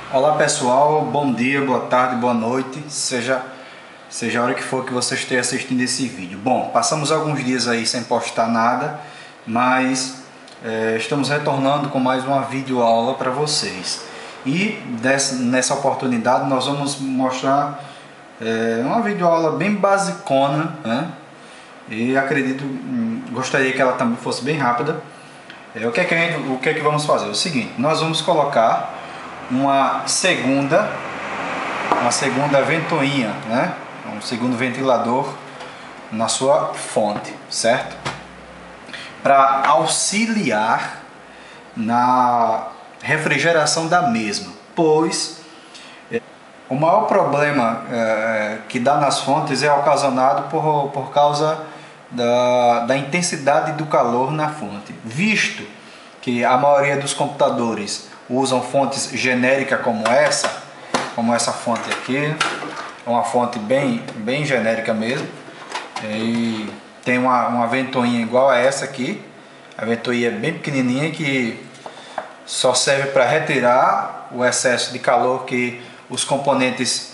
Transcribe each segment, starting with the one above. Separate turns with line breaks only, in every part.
Olá pessoal, bom dia, boa tarde, boa noite, seja a hora que for que você esteja assistindo esse vídeo. Bom, passamos alguns dias aí sem postar nada, mas estamos retornando com mais uma videoaula para vocês. E nessa oportunidade nós vamos mostrar uma videoaula bem basicona, né? E acredito, gostaria que ela também fosse bem rápida. O que é que vamos fazer? É o seguinte, nós vamos colocar uma segunda ventoinha, né? Um segundo ventilador na sua fonte, certo? Para auxiliar na refrigeração da mesma, pois o maior problema que dá nas fontes é ocasionado por causa da intensidade do calor na fonte, visto que a maioria dos computadores usam fontes genéricas como essa fonte aqui, é uma fonte bem genérica mesmo, e tem uma ventoinha igual a essa aqui. A ventoinha é bem pequenininha que só serve para retirar o excesso de calor que os componentes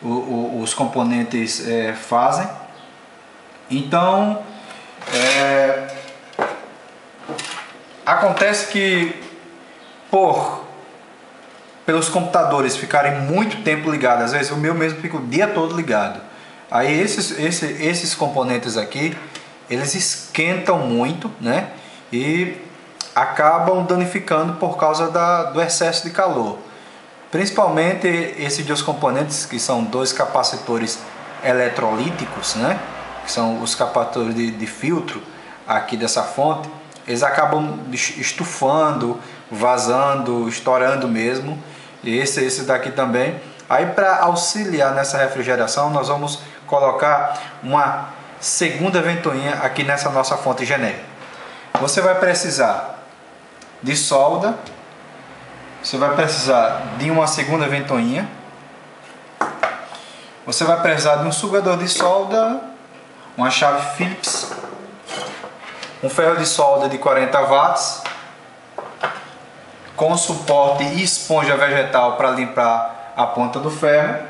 fazem. Então acontece que pelos computadores ficarem muito tempo ligados, às vezes o meu mesmo fica o dia todo ligado, aí esses componentes aqui, eles esquentam muito, né? E acabam danificando por causa do excesso de calor. Principalmente esses dois componentes, que são dois capacitores eletrolíticos, né? Que são os capacitores de filtro aqui dessa fonte. Eles acabam estufando, vazando, estourando mesmo. E esse daqui também. Aí, para auxiliar nessa refrigeração, nós vamos colocar uma segunda ventoinha aqui nessa nossa fonte genérica. Você vai precisar de solda. Você vai precisar de uma segunda ventoinha. Você vai precisar de um sugador de solda, uma chave Phillips, um ferro de solda de 40 watts, com suporte e esponja vegetal para limpar a ponta do ferro.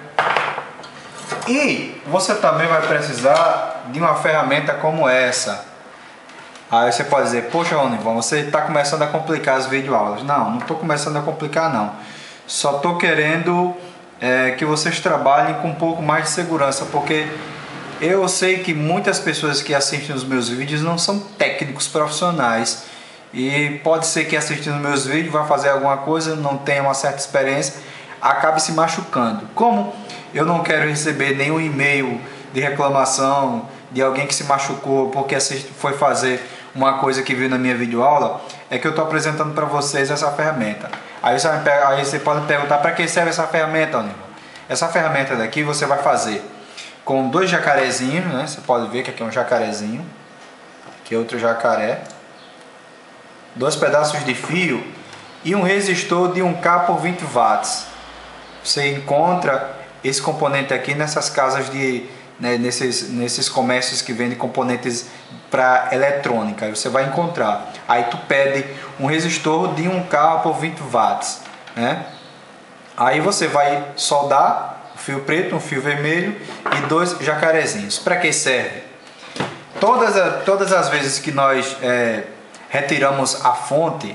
E você também vai precisar de uma ferramenta como essa. Aí você pode dizer, poxa Ronivon, você está começando a complicar as videoaulas. Não estou começando a complicar não. Só estou querendo que vocês trabalhem com um pouco mais de segurança, porque eu sei que muitas pessoas que assistem os meus vídeos não são técnicos profissionais. E pode ser que assistindo meus vídeos vai fazer alguma coisa, não tenha uma certa experiência, acabe se machucando. Como eu não quero receber nenhum e-mail de reclamação de alguém que se machucou porque foi fazer uma coisa que viu na minha videoaula, é que eu estou apresentando para vocês essa ferramenta. Aí você pode perguntar, para que serve essa ferramenta, Onivo? Essa ferramenta daqui você vai fazer com dois jacarezinhos, né? Você pode ver que aqui é um jacarezinho, aqui é outro jacaré, dois pedaços de fio e um resistor de 1K por 20 watts. Você encontra esse componente aqui nessas casas nesses comércios que vendem componentes para eletrônica. Aí você vai encontrar. Aí tu pede um resistor de 1K por 20 watts, né? Aí você vai soldar um fio preto, um fio vermelho e dois jacarezinhos. Para que serve? Todas as vezes que nós retiramos a fonte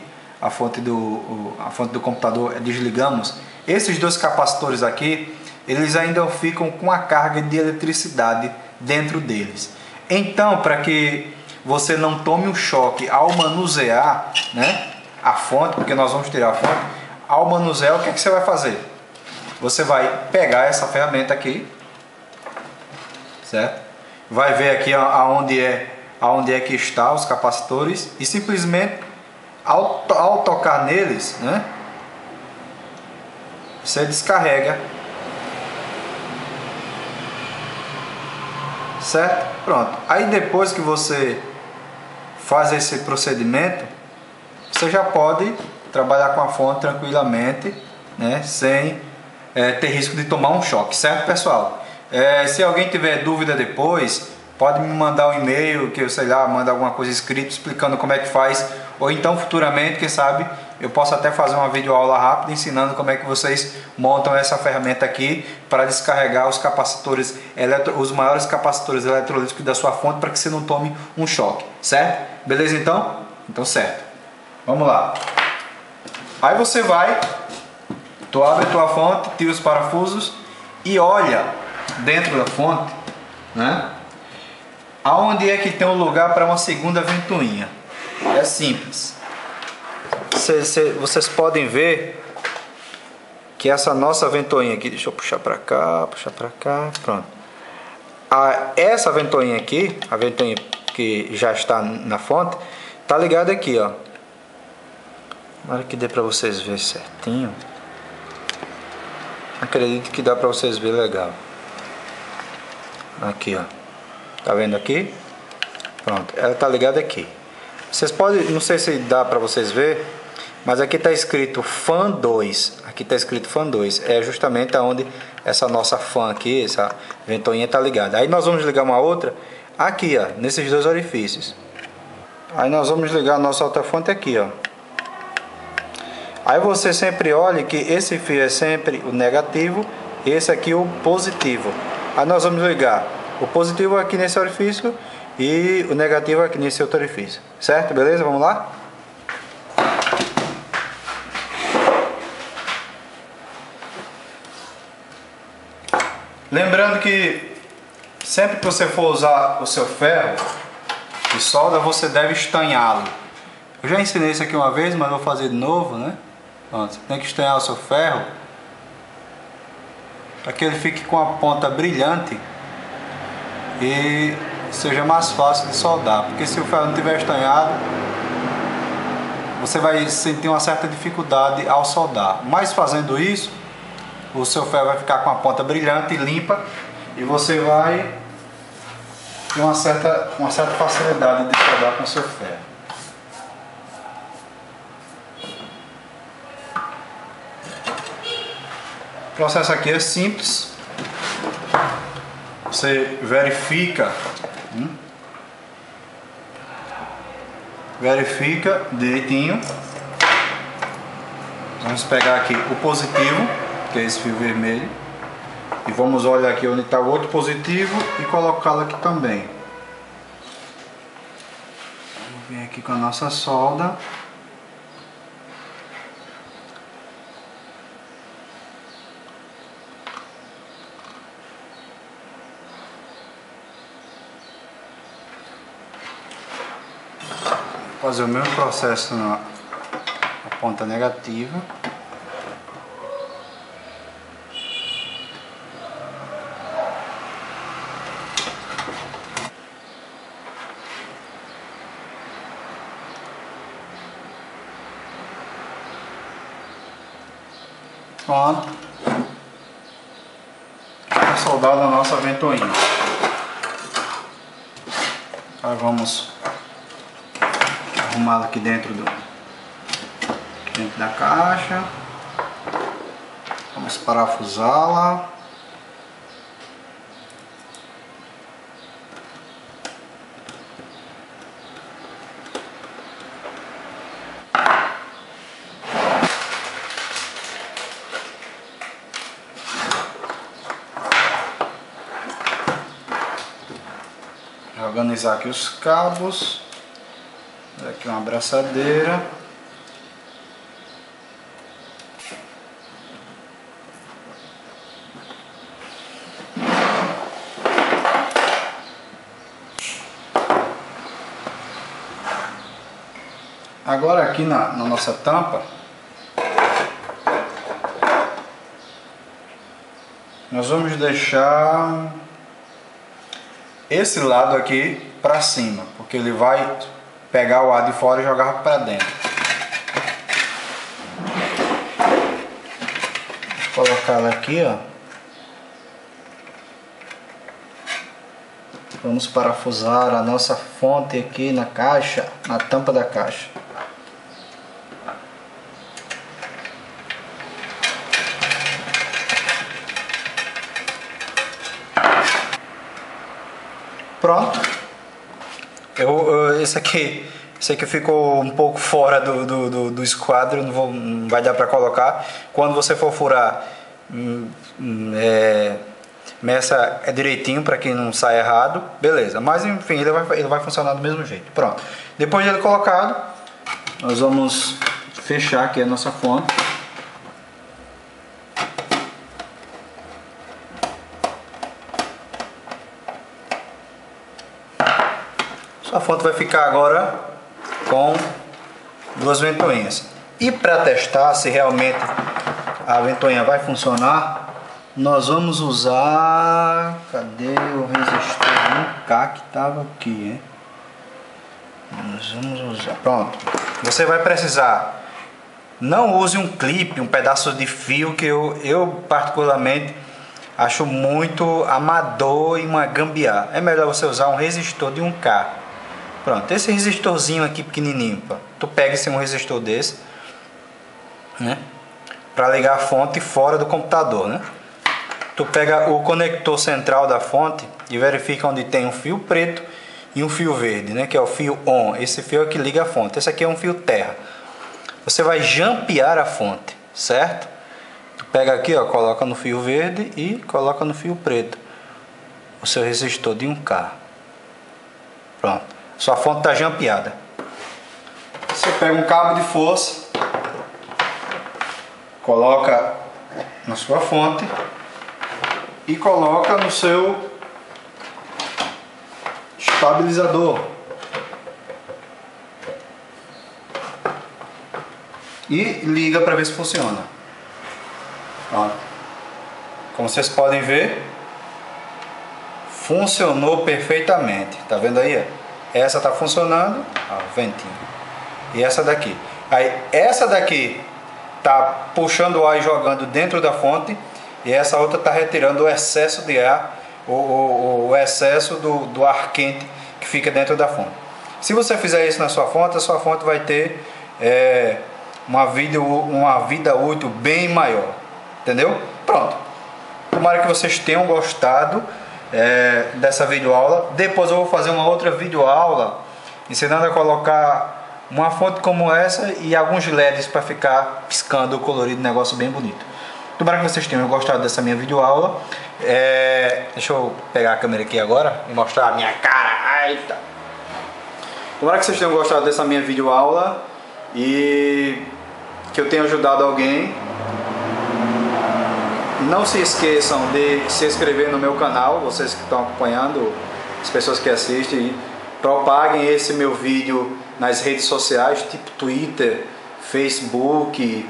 do computador, desligamos, esses dois capacitores aqui, eles ainda ficam com a carga de eletricidade dentro deles. Então, para que você não tome um choque ao manusear, né, a fonte, porque nós vamos tirar a fonte, ao manusear, o que você vai fazer? Você vai pegar essa ferramenta aqui, certo? Vai ver aqui aonde é que está os capacitores e simplesmente ao tocar neles, né, você descarrega, certo? Pronto. Aí depois que você faz esse procedimento, você já pode trabalhar com a fonte tranquilamente, né, sem ter risco de tomar um choque, certo, pessoal? Se alguém tiver dúvida depois, pode me mandar um e-mail, que eu sei lá, manda alguma coisa escrita explicando como é que faz, ou então futuramente, quem sabe, eu posso até fazer uma videoaula rápida ensinando como é que vocês montam essa ferramenta aqui para descarregar os capacitores, os maiores capacitores eletrolíticos da sua fonte, para que você não tome um choque, certo? Beleza então? Então certo. Vamos lá. Aí você vai, tu abre a tua fonte, tira os parafusos e olha dentro da fonte, né? Aonde é que tem um lugar para uma segunda ventoinha? É simples. Vocês podem ver que essa nossa ventoinha aqui, deixa eu puxar para cá, pronto. Essa ventoinha aqui, a ventoinha que já está na fonte, tá ligada aqui, ó. Olha que dê para vocês verem certinho. Acredito que dá para vocês verem legal. Aqui, ó. Tá vendo aqui? Pronto, ela tá ligada aqui. Vocês podem, não sei se dá para vocês ver, mas aqui tá escrito fan 2. Aqui tá escrito fan 2. É justamente aonde essa nossa fan aqui, essa ventoinha tá ligada. Aí nós vamos ligar uma outra aqui, ó, nesses dois orifícios. Aí nós vamos ligar a nossa outra fonte aqui, ó. Aí você sempre olha que esse fio é sempre o negativo, esse aqui o positivo. Aí nós vamos ligar o positivo aqui nesse orifício e o negativo aqui nesse outro orifício. Certo? Beleza? Vamos lá? Lembrando que sempre que você for usar o seu ferro de solda, você deve estanhá-lo. Eu já ensinei isso aqui uma vez, mas vou fazer de novo, né? Pronto, você tem que estanhar o seu ferro para que ele fique com a ponta brilhante e seja mais fácil de soldar, porque se o ferro não estiver estanhado, você vai sentir uma certa dificuldade ao soldar. Mas fazendo isso, o seu ferro vai ficar com a ponta brilhante e limpa e você vai ter uma certa facilidade de soldar com o seu ferro. O processo aqui é simples. Você verifica direitinho. Vamos pegar aqui o positivo, que é esse fio vermelho, e vamos olhar aqui onde está o outro positivo e colocá-lo aqui também. Vamos vir aqui com a nossa solda. Fazer o mesmo processo na ponta negativa. Pronto. Está soldada a nossa ventoinha. Agora vamos arrumá-la aqui dentro da caixa. Vamos parafusá-la. Organizar aqui os cabos. Aqui uma abraçadeira. Agora aqui na nossa tampa, nós vamos deixar esse lado aqui para cima, porque ele vai pegar o ar de fora e jogar para dentro. Vou colocar ela aqui, ó. Vamos parafusar a nossa fonte aqui na caixa, na tampa da caixa. Pronto. Esse Sei que ficou um pouco fora do esquadro, não vai dar para colocar. Quando você for furar, meça direitinho para que não saia errado, beleza. Mas enfim, ele vai funcionar do mesmo jeito. Pronto. Depois dele colocado, nós vamos fechar aqui a nossa fonte. Sua fonte vai ficar agora com duas ventoinhas. E para testar se realmente a ventoinha vai funcionar, nós vamos usar... Cadê o resistor 1K que estava aqui, hein? Nós vamos usar... Pronto. Você vai precisar... Não use um clipe, um pedaço de fio, que eu particularmente acho muito amador e uma gambiarra. É melhor você usar um resistor de 1K. Pronto, esse resistorzinho aqui pequenininho, pô. Tu pega um resistor desse, né? Para ligar a fonte fora do computador, né? Tu pega o conector central da fonte e verifica onde tem um fio preto e um fio verde, né? Que é o fio ON. Esse fio é que liga a fonte. Esse aqui é um fio terra. Você vai jampear a fonte, certo? Tu pega aqui, ó, coloca no fio verde e coloca no fio preto o seu resistor de 1K. Pronto. Sua fonte está jampeada. Você pega um cabo de força, coloca na sua fonte e coloca no seu estabilizador. E liga para ver se funciona. Ó. Como vocês podem ver, funcionou perfeitamente. Tá vendo aí? Essa tá funcionando, ó, ventinho. E essa daqui. Aí essa daqui tá puxando o ar e jogando dentro da fonte, e essa outra tá retirando o excesso de ar, o excesso do ar quente que fica dentro da fonte. Se você fizer isso na sua fonte, a sua fonte vai ter uma vida útil bem maior. Entendeu? Pronto. Tomara que vocês tenham gostado dessa videoaula. Depois eu vou fazer uma outra videoaula ensinando a colocar uma fonte como essa e alguns LEDs para ficar piscando o colorido, negócio bem bonito. Tomara que vocês tenham gostado dessa minha videoaula. Deixa eu pegar a câmera aqui agora e mostrar a minha cara. Eita. Tomara que vocês tenham gostado dessa minha videoaula e que eu tenha ajudado alguém. Não se esqueçam de se inscrever no meu canal, vocês que estão acompanhando, as pessoas que assistem, propaguem esse meu vídeo nas redes sociais, tipo Twitter, Facebook,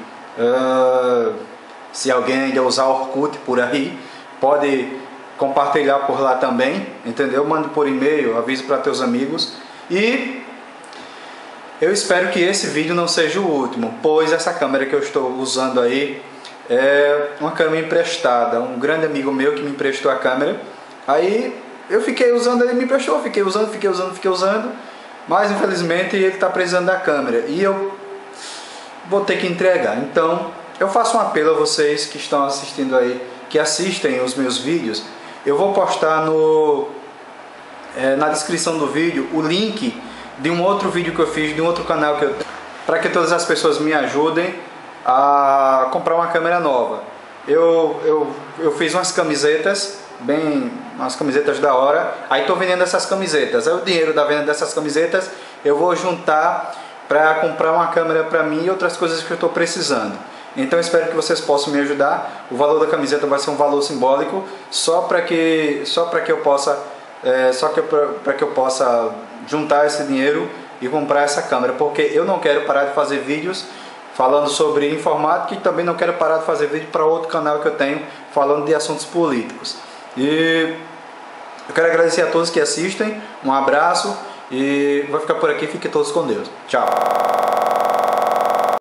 se alguém ainda usar Orkut por aí, pode compartilhar por lá também, entendeu? Mande por e-mail, avise para teus amigos. E eu espero que esse vídeo não seja o último, pois essa câmera que eu estou usando aí é uma câmera emprestada. Um grande amigo meu que me emprestou a câmera. Aí eu fiquei usando, ele me emprestou, fiquei usando, mas infelizmente ele está precisando da câmera e eu vou ter que entregar. Então eu faço um apelo a vocês que estão assistindo aí, que assistem os meus vídeos. Eu vou postar na descrição do vídeo o link de um outro vídeo que eu fiz, de um outro canal que eu tenho, para que todas as pessoas me ajudem a comprar uma câmera nova. Eu fiz umas camisetas, umas camisetas da hora. Aí estou vendendo essas camisetas. Aí o dinheiro da venda dessas camisetas eu vou juntar para comprar uma câmera para mim e outras coisas que eu estou precisando. Então espero que vocês possam me ajudar. O valor da camiseta vai ser um valor simbólico, só para que eu possa juntar esse dinheiro e comprar essa câmera, porque eu não quero parar de fazer vídeos falando sobre informática e também não quero parar de fazer vídeo para outro canal que eu tenho falando de assuntos políticos. E eu quero agradecer a todos que assistem, um abraço e vou ficar por aqui, fiquem todos com Deus. Tchau!